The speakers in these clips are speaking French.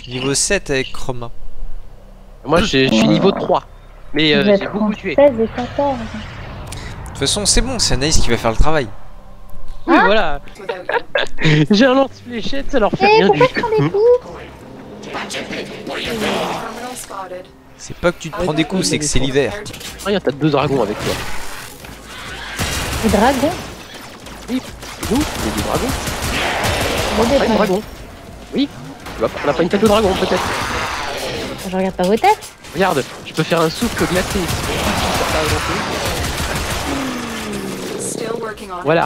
suis niveau 7 avec Chroma. Moi je suis niveau 3. Mais Vous j'ai êtes beaucoup en tué. 16 et 14. De toute façon, c'est bon, c'est Anaïs qui va faire le travail. Oui, voilà. J'ai un lance-fléchette, ça leur fait Eh, rien du pourquoi je prends des coups? C'est pas que tu te prends des coups, c'est que c'est l'hiver. Rien, t'as 2 dragons avec toi. Des dragons? Oui, nous, c'est des dragons. Bon, des Pas une dragons. dragon. Oui, on a pas une tête de dragon peut-être. Je regarde pas vos têtes. Regarde, je peux faire un souffle glacé. Voilà.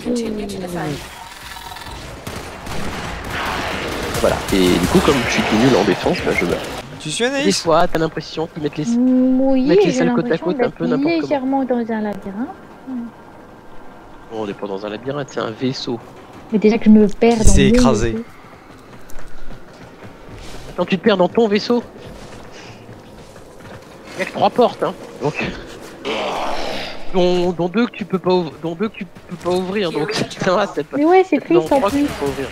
Voilà. Et du coup, comme je suis tout nul en défense, bah, je meurs. Tu suis Des Anaïs? fois, t'as l'impression qu'ils mettent les... Oui, Mettre les j'ai salles côte à l'impression côte, un d'être peu n'importe comment. légèrement dans un labyrinthe. Bon, on n'est pas dans un labyrinthe, c'est un vaisseau. Mais déjà que je me perds dans C'est mon écrasé. vaisseau. Attends, tu te perds dans ton vaisseau. Il y a que 3 portes, hein. Donc... Dont 2 que tu peux pas ouvrir, donc ça va, c'est pas... Mais ouais, c'est Non, triste en 3 que tu plus. peux pas ouvrir.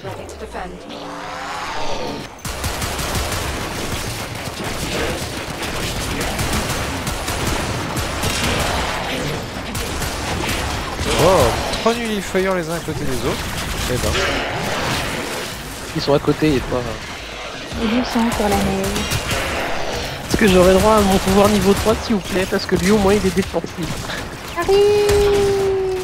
Oh, 3 nullifiers les uns à côté des autres. Eh ben. Ils sont à côté et toi... Et du sang sur la neige. Est-ce que j'aurais droit à mon pouvoir niveau 3 s'il vous plaît? Parce que lui au moins il est défensif. Harry!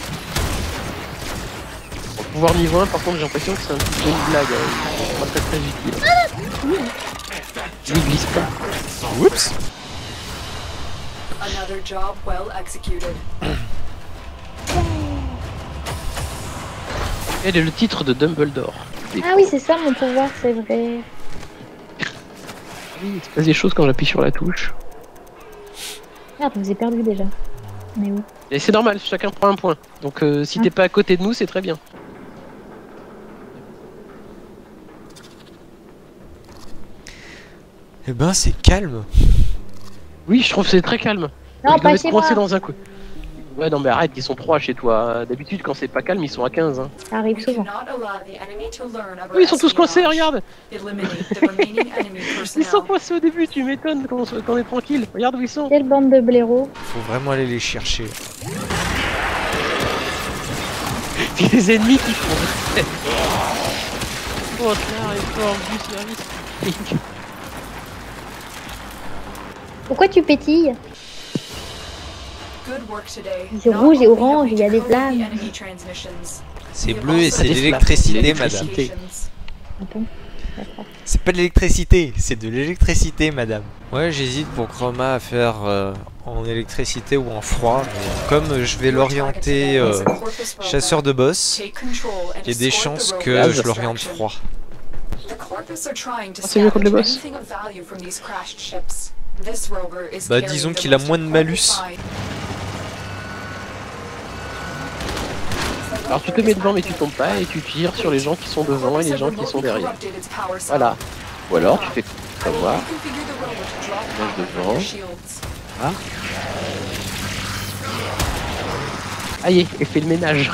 Mon pouvoir niveau 1 par contre j'ai l'impression que c'est un petit peu une blague. C'est pas très utile. Il glisse pas. Oups. Another job well executed. Elle est le titre de Dumbledore. Ah oui, c'est ça mon pouvoir, c'est vrai. Oui, il se passe des choses quand j'appuie sur la touche. Merde, je vous ai perdu déjà. Mais où? Et c'est normal, chacun prend un point. Donc si t'es pas à côté de nous, c'est très bien. Eh ben, c'est calme. Oui, je trouve que c'est très calme. Non, Ils pas doivent être chez coincés moi. dans un coup. Ouais, non, mais arrête, ils sont 3 chez toi. D'habitude, quand c'est pas calme, ils sont à 15. Hein. Ça arrive We do souvent. not allow the enemy to learn about Oui, ils sont tous coincés, espionage. regarde. Eliminate the remaining enemy Ils sont personnel. coincés au début, tu m'étonnes quand on est tranquille. Regarde où ils sont. Quelle bande de blaireaux. Faut vraiment aller les chercher. Les ennemis qui font. Oh, la réforme du service. Pourquoi tu pétilles? Good work today. C'est Not rouge et only have orange, we il y a des decoded the flammes. enemy transmissions, C'est we bleu et also c'est de des l'électricité, flammes. madame. communications. Attends. D'accord. C'est pas de l'électricité, c'est de l'électricité, madame. Ouais, j'hésite pour Chroma à faire en électricité ou en froid. Mais comme je vais l'orienter chasseur de boss, Take control and il y a des escort the chances rover que in je this l'oriente direction. froid. The Corpus are trying to c'est mieux contre les salvage boss. anything of value from these crashed ships. This rover is Bah, carrying disons the qu'il a most moins de important malus. find. Alors tu te mets devant mais tu tombes pas et tu tires sur les gens qui sont devant et les gens qui sont derrière. Voilà. Ou alors tu fais comme moi. Mange devant. Ah. Aïe, et fais le ménage.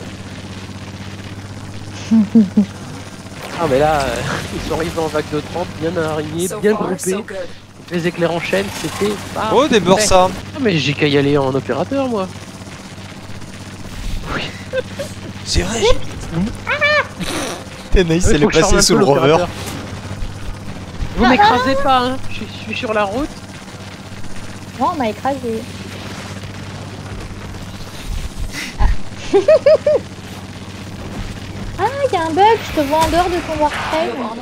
Ah mais là, ils sont arrivés en vague de 30, bien alignés, bien groupés. Les éclairs en chaîne, c'était... pas Oh, des Bursa! Ah mais j'ai qu'à y aller en opérateur moi. Oui. C'est vrai! Anaïs, Il elle faut est que je charme passée un sous peu le rover. l'opérateur. Vous m'écrasez pas, hein. Je suis sur la route. Non, on m'a écrasé. Ah, il y a un bug, je te vois en dehors de ton warframe.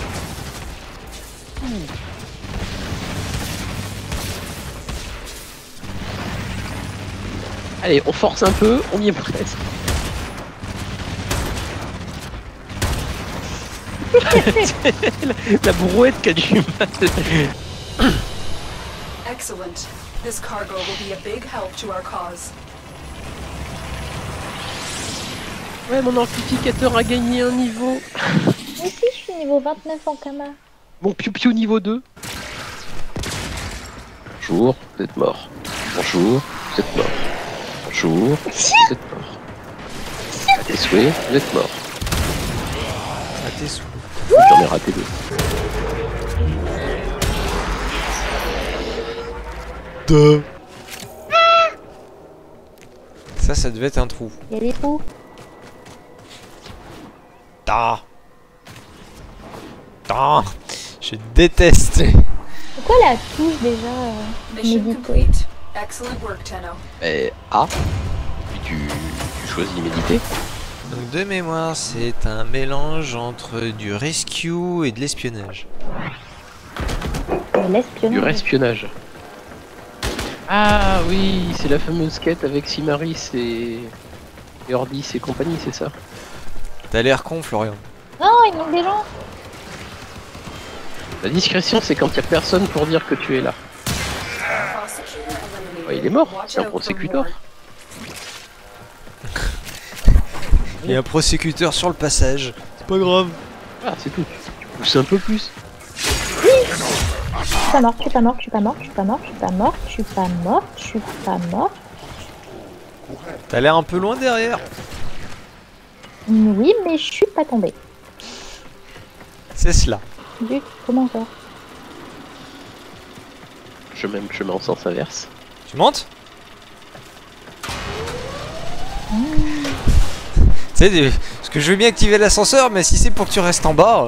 Allez, on force un peu, on y est presque. la brouette qui a du mal. Excellent. This cargo will be a big help to our cause. Ouais, mon amplificateur a gagné un niveau. Moi aussi, je suis niveau 29 en Kama. Mon piou-piou niveau 2. Bonjour, vous êtes mort. Bonjour, vous êtes mort. Bonjour, vous êtes mort. À tes souhaits, vous êtes mort. À tes sous. J'en ai raté 2. Deux. Ça devait être un trou. Il y a des trous. Ah. Ah. Je déteste. Pourquoi la touche déjà Mission méditer? complete. Excellent work, Tenno. Et A. Puis tu choisis méditer. Donc de mémoire, c'est un mélange entre du rescue et de l'espionnage. L'espionnage. Du respionnage. Ah oui, c'est la fameuse quête avec Simaris et Ordis et compagnie, c'est ça? T'as l'air con, Florian. Non, il manque des gens. La discrétion, c'est quand il n'y a personne pour dire que tu es là. Ouais, il est mort, c'est un prosécuteur. Il y a un prosécuteur sur le passage. C'est pas grave. Ah, c'est tout. Tu pousses un peu plus. Je suis pas morte, je suis pas morte, je suis pas morte, je suis pas morte, je suis pas morte, je suis pas morte, je suis pas morte. T'as l'air un peu loin derrière. Oui, mais je suis pas tombée. C'est cela. Zut, comment ça? Chemin en sens inverse. Tu montes? Tu sais, parce que je veux bien activer l'ascenseur, mais si c'est pour que tu restes en bas...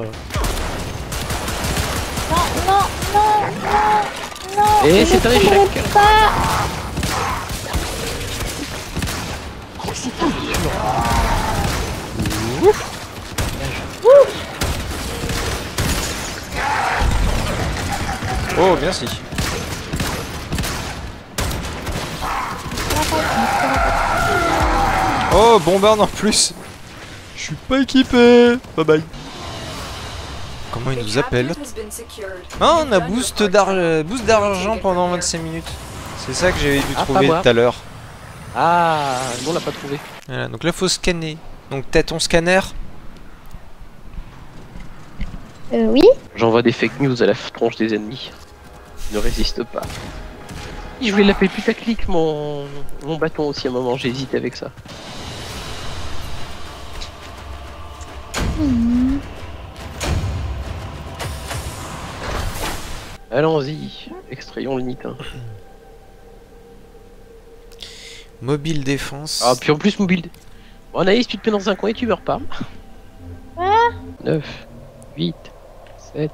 Non, non, non, non, non. Et je c'est un échec. pourrais pas. Oh, merci. Oh, bombarde en plus. Je suis pas équipé. Bye bye. Comment il nous appelle? Ah, on a boost d'argent pendant 25 minutes. C'est ça que j'avais dû Ah, trouver pas moi. tout à l'heure. Ah, nous on l'a pas trouvé. Voilà, donc là faut scanner. Donc t'as ton scanner. Oui. J'envoie des fake news à la tronche des ennemis. Ils ne résistent pas. Je voulais l'appeler putaclic mon bâton aussi à un moment, j'hésite avec ça. Allons-y, extrayons le nitin. Mobile défense. Ah, puis en plus mobile. Bon, Anaïs, tu te mets dans un coin et tu meurs pas. 9, 8, 7,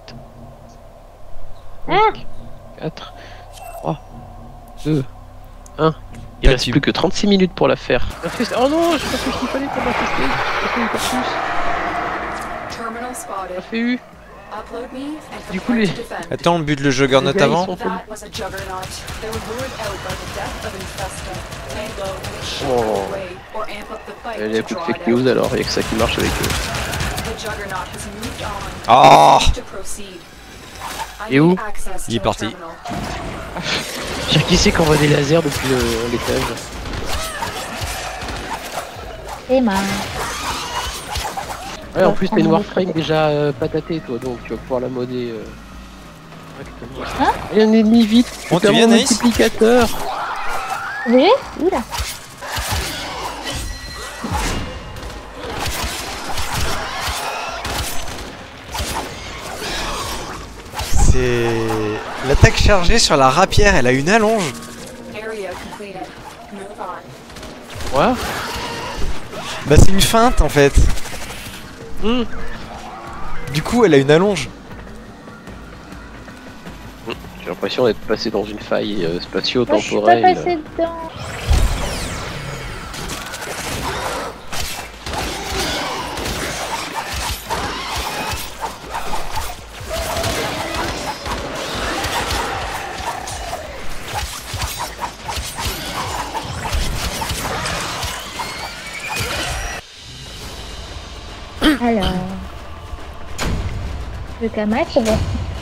5, 4, 3, 2, 1. Il reste plus que 36 minutes pour la faire. Oh non, j'ai pas fait ce qu'il fallait pour la tester. J'ai fait eu pas plus. Terminal spotted. J'ai fait eu. Upload me and Du coup, prepare les- to defend. Attends, on bute le Juggernaut Les gars, ils avant. sont- That was a juggernaut. They were lured out by the death of Infesta. Lay low and shoot Oh. away or amp up the fight Il y a to plus de draw fake it out. news alors, il y a que ça qui marche avec eux. The juggernaut has moved on. Ah. To proceed. I Et où? need access Il est to the parti. terminal. J'ai qui c'est qu'on voit des lasers depuis l'étage. Et ma. Ouais, en plus t'as une Warframe déjà patatée toi, donc tu vas pouvoir la modder correctement. Hein? Et un ennemi vite, Bon, c'est tu viens, un Naïs? multiplicateur. Vous voyez? Oula. C'est l'attaque chargée sur la rapière. Elle a une allonge. Area completed. Move on. Ouais. Bah c'est une feinte en fait. Hmm. Du coup, elle a une allonge. J'ai l'impression d'être passé dans une faille Moi, je suis pas spatio-temporelle. passée dedans. Alors. Le Kama, c'est bon.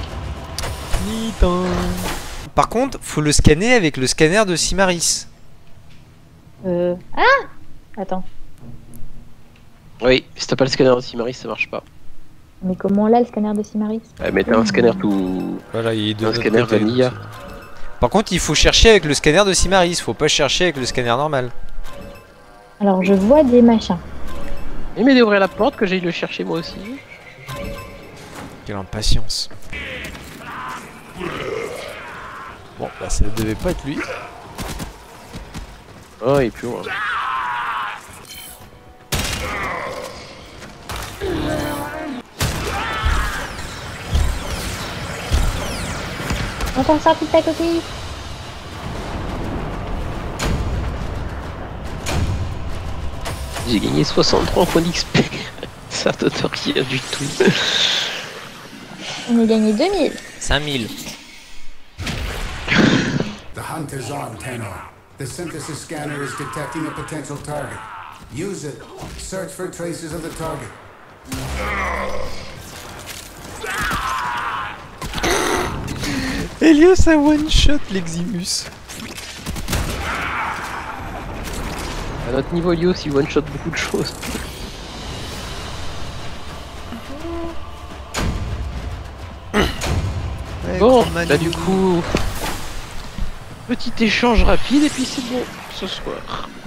Par contre, faut le scanner avec le scanner de Simaris. Ah! Attends. Oui, si t'as pas le scanner de Simaris, ça marche pas. Mais comment là le scanner de Simaris? Ouais, mais t'as un scanner tout. Voilà, il est de Un notre scanner côté, vanilla. donc, par contre, il faut chercher avec le scanner de Simaris. Faut pas chercher avec le scanner normal. Alors je vois des machins. Il m'aide à ouvrir la porte que j'aille le chercher moi aussi. Quelle impatience. Bon, bah ça devait pas être lui. Oh, il est plus loin. On t'en sort toute ta coquille. J'ai gagné 63 points d'XP. Ça te donne rien du tout. On a gagné 2000. 5000. The hunt is on, Tenno. The synthesis scanner is detecting a potential target. Use it. Search for traces of the target. Helios a one-shot l'Eximus. À notre niveau, Helios, il one-shot beaucoup de choses. Ouais, Bon, Chroman, bah du coup, petit échange rapide et puis c'est bon ce soir.